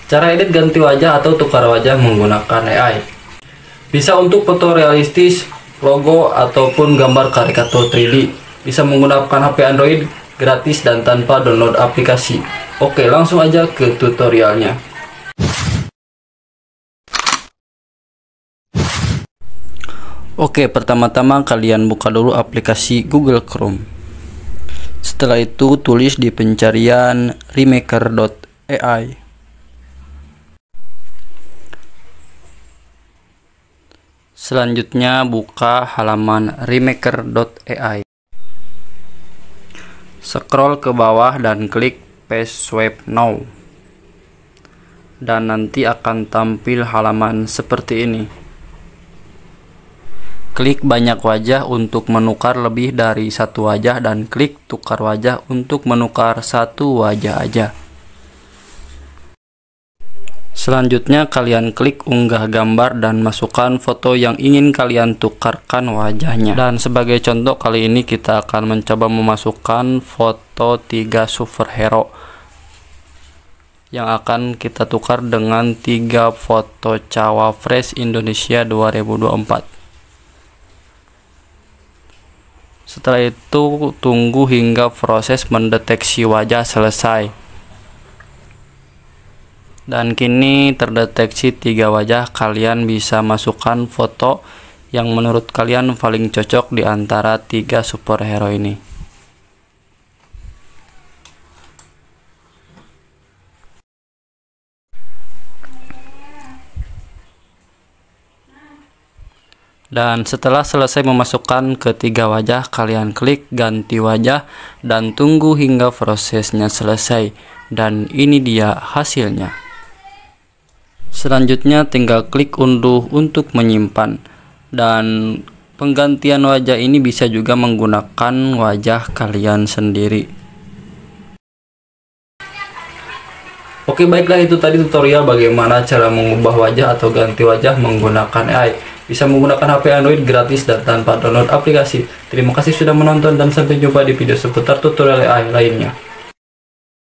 Cara edit ganti wajah atau tukar wajah menggunakan AI. Bisa untuk foto realistis, logo, ataupun gambar karikatur 3D. Bisa menggunakan HP Android gratis dan tanpa download aplikasi. Oke, langsung aja ke tutorialnya. Oke, pertama-tama kalian buka dulu aplikasi Google Chrome. Setelah itu tulis di pencarian remaker.ai. Selanjutnya buka halaman remaker.ai. Scroll ke bawah dan klik Paste Swipe Now. Dan nanti akan tampil halaman seperti ini. Klik banyak wajah untuk menukar lebih dari satu wajah dan klik tukar wajah untuk menukar satu wajah aja. Selanjutnya kalian klik unggah gambar dan masukkan foto yang ingin kalian tukarkan wajahnya. Dan sebagai contoh kali ini kita akan mencoba memasukkan foto 3 superhero yang akan kita tukar dengan 3 foto Cawapres Indonesia 2024. Setelah itu tunggu hingga proses mendeteksi wajah selesai. Dan kini terdeteksi 3 wajah. Kalian bisa masukkan foto yang menurut kalian paling cocok di antara 3 superhero ini. Dan setelah selesai memasukkan ketiga wajah, kalian klik ganti wajah dan tunggu hingga prosesnya selesai. Dan ini dia hasilnya. Selanjutnya tinggal klik unduh untuk menyimpan. Dan penggantian wajah ini bisa juga menggunakan wajah kalian sendiri. Oke, baiklah, itu tadi tutorial bagaimana cara mengubah wajah atau ganti wajah menggunakan AI. Bisa menggunakan HP Android gratis dan tanpa download aplikasi. Terima kasih sudah menonton dan sampai jumpa di video seputar tutorial AI lainnya.